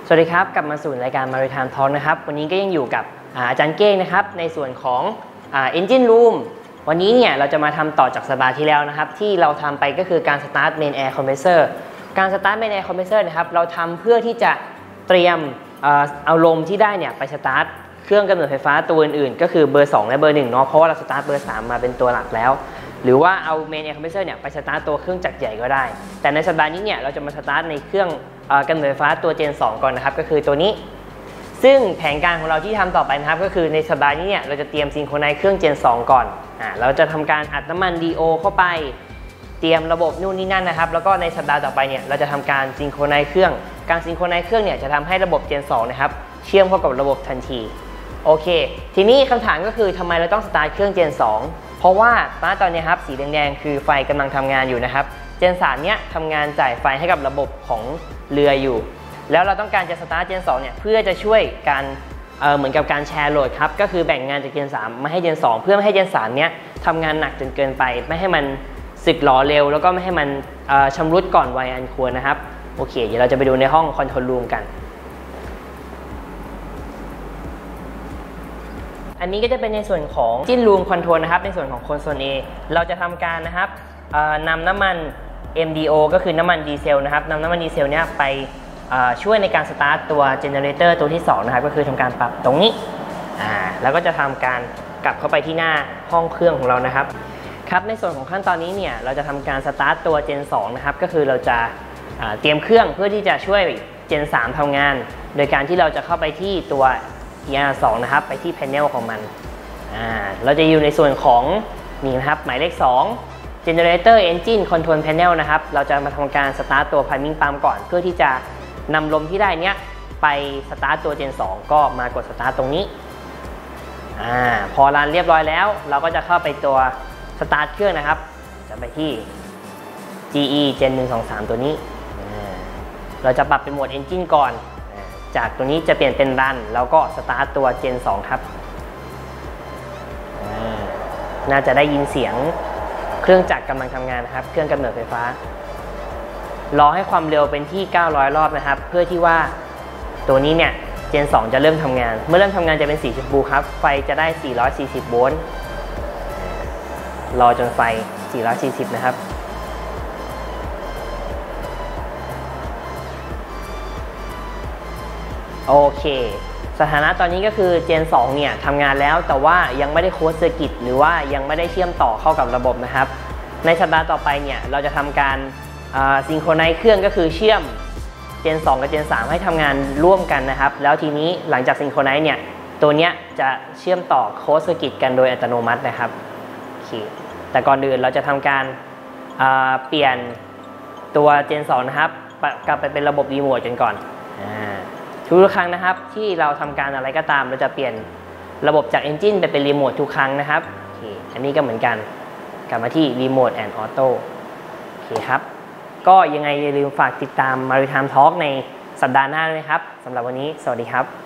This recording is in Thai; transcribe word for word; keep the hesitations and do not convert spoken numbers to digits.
สวัสดีครับกลับมาสู่รายการ Maritime Talk นะครับวันนี้ก็ยังอยู่กับอาจารย์เก้งนะครับในส่วนของ Engine Room วันนี้เนี่ยเราจะมาทำต่อจากสัปดาห์ที่แล้วนะครับที่เราทำไปก็คือการ Start Main Air Compressor การ Start Main Air Compressor นะครับเราทำเพื่อที่จะเตรียมเอาลมที่ได้เนี่ยไป Start เครื่องกำเนิดไฟฟ้าตัวอื่นๆก็คือเบอร์สองและเบอร์หนึ่งเนาะเพราะว่าเรา Start เบอร์สามมาเป็นตัวหลักแล้วหรือว่าเอา Main Air Compressor เนี่ยไปสตาร์ทตัวเครื่องจักรใหญ่ก็ได้แต่ในสัปดาห์นี้เนี่ยเราจะมาสตาร์ทในเครื่องกำเนิดไฟฟ้าตัว Gen สองก่อนนะครับก็คือตัวนี้ซึ่งแผนการของเราที่ทำต่อไปนะครับก็คือในสัปดาห์นี้เนี่ยเราจะเตรียมซิงโครไนซ์เครื่อง Gen สองก่อนอ่าเราจะทำการอัดน้ำมัน ดี โอ เข้าไปเตรียมระบบนู่นนี่นั่นนะครับแล้วก็ในสัปดาห์ต่อไปเนี่ยเราจะทำการซิงโครไนซ์เครื่องการซิงโครไนซ์เครื่องเนี่ยจะทำให้ระบบ Gen สองนะครับเชื่อมเข้ากับระบบทันทีโอเคทีนี้คำถามก็คือทำไมเราต้องสตาร์ทเครื่อง Gen สองเพราะว่าตอนนี้ครับสีแดงๆคือไฟกำลังทำงานอยู่นะครับ Gen สามเนี้ยทำงานจ่ายไฟให้กับระบบของเรืออยู่แล้วเราต้องการจะสตาร์ท Gen สองเนี่ยเพื่อจะช่วยการ เอ่อ เหมือนกับการแชร์โหลดครับก็คือแบ่งงานจาก Gen สามมาให้ Gen สองเพื่อไม่ให้ Gen สามเนี้ยทำงานหนักจนเกินไปไม่ให้มันสึกหรอเร็วแล้วก็ไม่ให้มันชำรุดก่อนวัยอันควรนะครับโอเคเดี๋ยวเราจะไปดูในห้องคอนโทรลรูมกันอันนี้ก็จะเป็นในส่วนของจิ้นรูมคอนโทรลนะครับในส่วนของคอนโซล A เราจะทำการนะครับนำน้ำมัน เอ็ม ดี โอ ก็คือน้ำมันดีเซลนะครับนำน้ำมันดีเซลเนี้ยไปช่วยในการสตาร์ตตัวเจเนเรเตอร์ตัวที่สองนะครับก็คือทำการปรับตรงนี้แล้วก็จะทำการกลับเข้าไปที่หน้าห้องเครื่องของเรานะครับครับในส่วนของขั้นตอนนี้เนี่ยเราจะทำการสตาร์ตตัว Gen สองนะครับก็คือเราจะเตรียมเครื่องเพื่อที่จะช่วย Gen สามทำงานโดยการที่เราจะเข้าไปที่ตัว อี อาร์ สอง นะครับไปที่ panel ของมันเราจะอยู่ในส่วนของนี่นะครับหมายเลขสอง Generator Engine Control Panel นะครับเราจะมาทำการสตาร์ตตัว Priming Pump ก่อนเพื่อที่จะนำลมที่ได้เนี้ยไปสตาร์ตตัว Gen สองก็มากดสตาร์ตตรงนี้อ่าพอรันเรียบร้อยแล้วเราก็จะเข้าไปตัวสตาร์ทเครื่องนะครับจะไปที่ จี อี Gen หนึ่ง สอง สาม ตัวนี้เราจะปรับเป็นโหมด Engine ก่อนจากตัวนี้จะเปลี่ยนเป็นรันแล้วก็สตาร์ตตัว Gen สอง ครับน่าจะได้ยินเสียงเครื่องจักรกำลังทำงานนะครับเครื่องกำเนิดไฟฟ้ารอให้ความเร็วเป็นที่เก้าร้อยรอบนะครับเพื่อที่ว่าตัวนี้เนี่ย Gen สอง จะเริ่มทำงานเมื่อเริ่มทำงานจะเป็นสีชมพูครับไฟจะได้สี่ร้อยสี่สิบโวลต์รอจนไฟสี่ร้อยสี่สิบนะครับโอเคสถานะตอนนี้ก็คือ Gen สองเนี่ยทำงานแล้วแต่ว่ายังไม่ได้โค้ดเซอร์กิตหรือว่ายังไม่ได้เชื่อมต่อเข้ากับระบบนะครับในสัปดาห์ต่อไปเนี่ยเราจะทำการซิงโครไนซ์เครื่องก็คือเชื่อม Gen สอง กับ Gen สามให้ทำงานร่วมกันนะครับแล้วทีนี้หลังจากซิงโครไนซ์เนี่ยตัวเนี้ยจะเชื่อมต่อโค้ดเซอร์กิตกันโดยอัตโนมัตินะครับโอเคแต่ก่อนอื่นเราจะทำการเปลี่ยนตัว Gen สอง นะครับกลับไปเป็นระบบรีโมทกันก่อนทุกครั้งนะครับที่เราทำการอะไรก็ตามเราจะเปลี่ยนระบบจาก Engine ไปเป็นรีโมททุกครั้งนะครับโอเคอันนี้ก็เหมือนกันกลับมาที่ Remote and Auto โอเคครับก็ยังไงอย่าลืมฝากติดตาม Maritime Talk ในสัปดาห์หน้าด้วยครับสำหรับวันนี้สวัสดีครับ